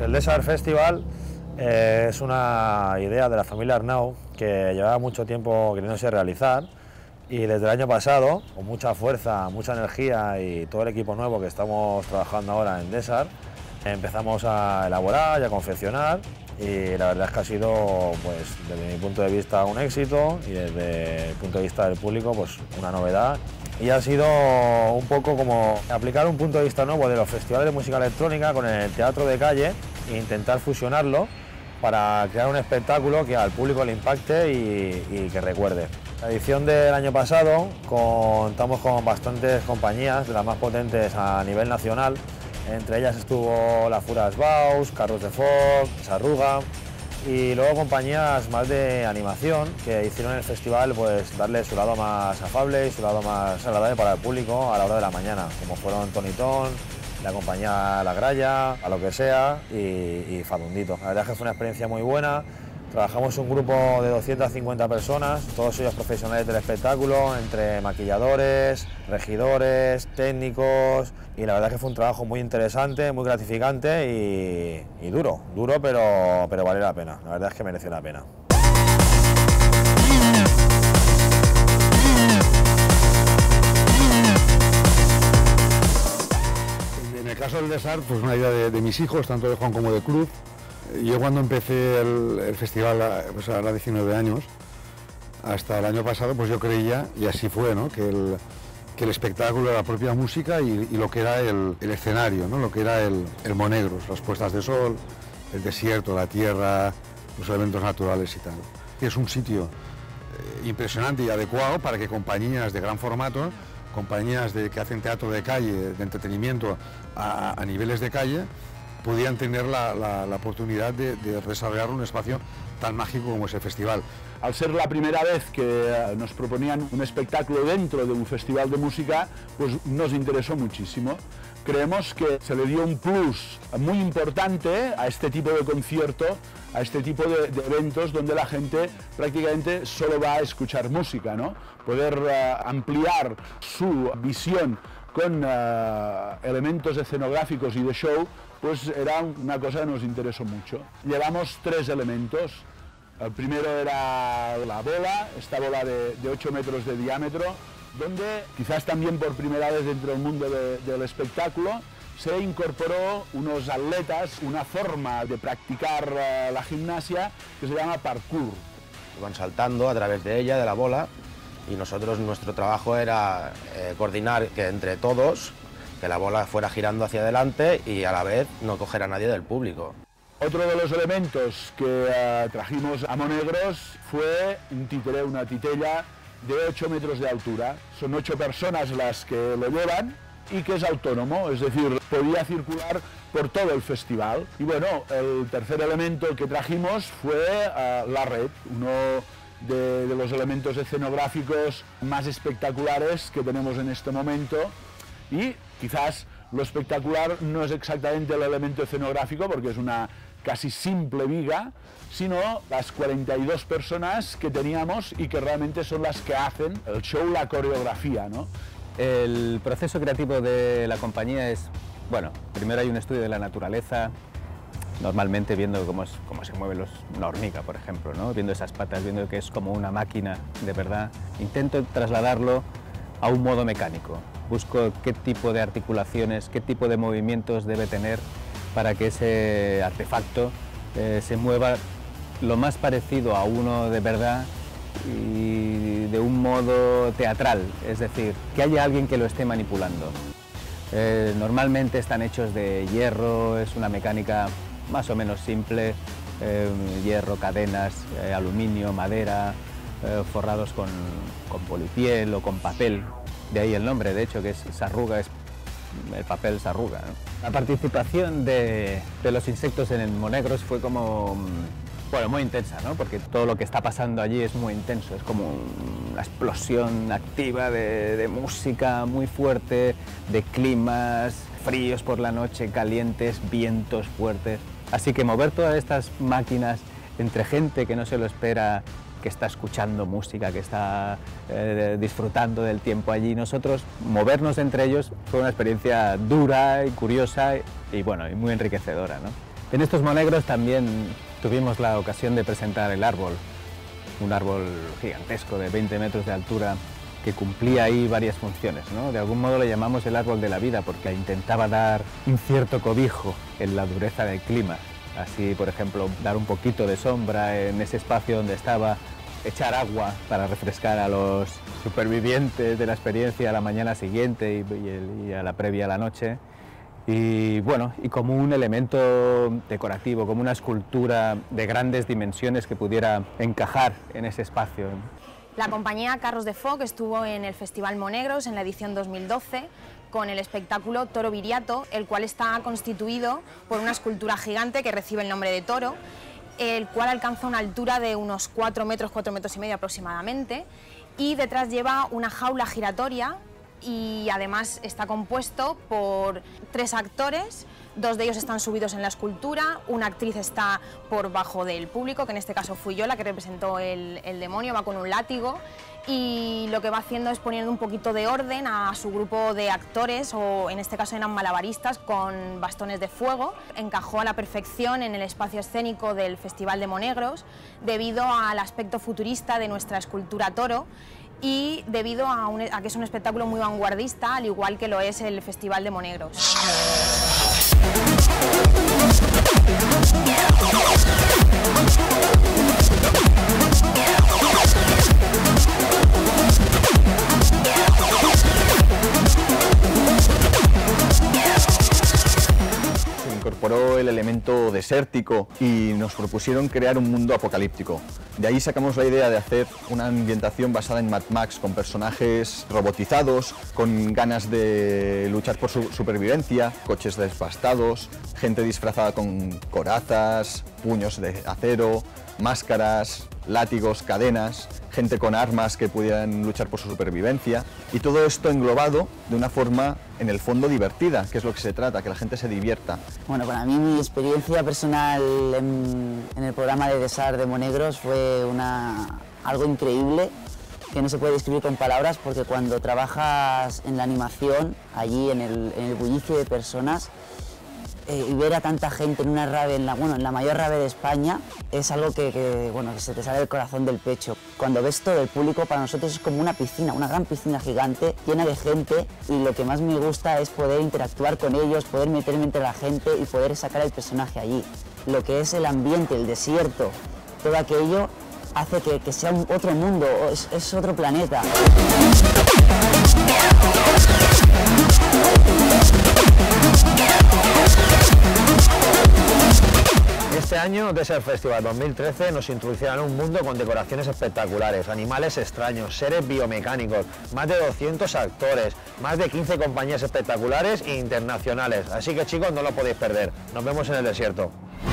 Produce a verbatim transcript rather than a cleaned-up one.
el Desert Festival eh, es una idea de la familia Arnau que llevaba mucho tiempo queriéndose realizar y desde el año pasado, con mucha fuerza, mucha energía y todo el equipo nuevo que estamos trabajando ahora en Desert, empezamos a elaborar y a confeccionar y la verdad es que ha sido, pues, desde mi punto de vista un éxito y desde el punto de vista del público pues una novedad. Y ha sido un poco como aplicar un punto de vista nuevo de los festivales de música electrónica con el teatro de calle e intentar fusionarlo para crear un espectáculo que al público le impacte y, y que recuerde. La edición del año pasado contamos con bastantes compañías, de las más potentes a nivel nacional. Entre ellas estuvo la Furas Baus, Carros de Foc, Sarruga y luego compañías más de animación que hicieron el festival pues darle su lado más afable y su lado más agradable para el público a la hora de la mañana, como fueron Tony Ton, la compañía La Gralla, A Lo Que Sea y, y Fadundito. La verdad es que fue una experiencia muy buena. Trabajamos un grupo de doscientas cincuenta personas, todos ellos profesionales del espectáculo, entre maquilladores, regidores, técnicos, y la verdad es que fue un trabajo muy interesante, muy gratificante y, y duro, duro pero, pero valió la pena, la verdad es que mereció la pena. En el caso del Desert, pues una idea de, de mis hijos, tanto de Juan como de Cruz. Yo cuando empecé el, el festival, pues ahora diecinueve años, hasta el año pasado, pues yo creía, y así fue, ¿no?, que, el, que el espectáculo era la propia música y, y lo que era el, el escenario, ¿no?, lo que era el, el Monegros, las puestas de sol, el desierto, la tierra, los elementos naturales y tal. Y es un sitio eh, impresionante y adecuado para que compañías de gran formato, compañías de, que hacen teatro de calle, de entretenimiento a, a niveles de calle, podían tener la, la, la oportunidad de, de desarrollar un espacio tan mágico como es el festival. Al ser la primera vez que nos proponían un espectáculo dentro de un festival de música, pues nos interesó muchísimo. Creemos que se le dio un plus muy importante a este tipo de concierto, a este tipo de, de eventos donde la gente prácticamente solo va a escuchar música, ¿no? Poder uh, ampliar su visión con uh, elementos escenográficos y de show, pues era una cosa que nos interesó mucho. Llevamos tres elementos. El primero era la bola, esta bola de, de ocho metros de diámetro, donde quizás también por primera vez dentro del mundo de, del espectáculo se incorporó unos atletas, una forma de practicar uh, la gimnasia que se llama parkour. Iban saltando a través de ella, de la bola, y nosotros, nuestro trabajo era eh, coordinar que entre todos, que la bola fuera girando hacia adelante y a la vez no coger a nadie del público. Otro de los elementos que uh, trajimos a Monegros fue un títere, una titella de ocho metros de altura. Son ocho personas las que lo llevan y que es autónomo, es decir, podía circular por todo el festival. Y bueno, el tercer elemento que trajimos fue uh, la red, uno de, de los elementos escenográficos más espectaculares que tenemos en este momento. Y quizás lo espectacular no es exactamente el elemento escenográfico, porque es una casi simple viga, sino las cuarenta y dos personas que teníamos y que realmente son las que hacen el show, la coreografía, ¿no? El proceso creativo de la compañía es, bueno, primero hay un estudio de la naturaleza, normalmente viendo cómo, es, cómo se mueve los, una hormiga, por ejemplo, ¿no? Viendo esas patas, viendo que es como una máquina de verdad. Intento trasladarlo a un modo mecánico. Busco qué tipo de articulaciones, qué tipo de movimientos debe tener para que ese artefacto eh, se mueva lo más parecido a uno de verdad y de un modo teatral, es decir, que haya alguien que lo esté manipulando. Eh, normalmente están hechos de hierro, es una mecánica más o menos simple, eh, hierro, cadenas, eh, aluminio, madera, eh, forrados con, con polipiel o con papel. De ahí el nombre, de hecho, que es sarruga, es el papel sarruga, ¿no? La participación de, de los insectos en el Monegros fue como, bueno, muy intensa, ¿no? Porque todo lo que está pasando allí es muy intenso, es como una explosión activa de, de música muy fuerte, de climas fríos por la noche, calientes, vientos fuertes. Así que mover todas estas máquinas entre gente que no se lo espera, que está escuchando música, que está eh, disfrutando del tiempo allí. Nosotros, movernos entre ellos fue una experiencia dura y curiosa y, bueno, y muy enriquecedora, ¿no? En estos monegros también tuvimos la ocasión de presentar el árbol, un árbol gigantesco de veinte metros de altura que cumplía ahí varias funciones, ¿no? De algún modo le llamamos el árbol de la vida porque intentaba dar un cierto cobijo en la dureza del clima. Así, por ejemplo, dar un poquito de sombra en ese espacio donde estaba, echar agua para refrescar a los supervivientes de la experiencia a la mañana siguiente y, y, el, y a la previa a la noche. Y bueno, y como un elemento decorativo, como una escultura de grandes dimensiones que pudiera encajar en ese espacio. La compañía Carros de Foc estuvo en el Festival Monegros en la edición dos mil doce con el espectáculo Toro Viriato, el cual está constituido por una escultura gigante que recibe el nombre de toro, el cual alcanza una altura de unos cuatro metros, cuatro metros y medio aproximadamente, y detrás lleva una jaula giratoria y además está compuesto por tres actores. Dos de ellos están subidos en la escultura, una actriz está por bajo del público, que en este caso fui yo la que representó el, el demonio, va con un látigo y lo que va haciendo es poniendo un poquito de orden a su grupo de actores, o en este caso eran malabaristas con bastones de fuego. Encajó a la perfección en el espacio escénico del Festival de Monegros debido al aspecto futurista de nuestra escultura toro y debido a, un, a que es un espectáculo muy vanguardista, al igual que lo es el Festival de Monegros. Se incorporó el elemento desértico y nos propusieron crear un mundo apocalíptico. De ahí sacamos la idea de hacer una ambientación basada en Mad Max, con personajes robotizados, con ganas de luchar por su supervivencia, coches devastados, gente disfrazada con corazas, puños de acero, máscaras, látigos, cadenas, gente con armas que pudieran luchar por su supervivencia, y todo esto englobado de una forma, en el fondo, divertida, que es lo que se trata, que la gente se divierta. Bueno, para mí mi experiencia personal en, en el programa de Desart de Monegros fue una, algo increíble, que no se puede describir con palabras, porque cuando trabajas en la animación, allí en el, en el bullicio de personas, Eh, y ver a tanta gente en una rave, en la, bueno, en la mayor rave de España, es algo que, que, bueno, que se te sale del corazón del pecho. Cuando ves todo el público, para nosotros es como una piscina, una gran piscina gigante, llena de gente, y lo que más me gusta es poder interactuar con ellos, poder meterme entre la gente y poder sacar el personaje allí. Lo que es el ambiente, el desierto, todo aquello hace que, que sea un, otro mundo, es, es otro planeta. Este año, Desert Festival dos mil trece, nos introducirán en un mundo con decoraciones espectaculares, animales extraños, seres biomecánicos, más de doscientos actores, más de quince compañías espectaculares e internacionales. Así que chicos, no lo podéis perder. Nos vemos en el desierto.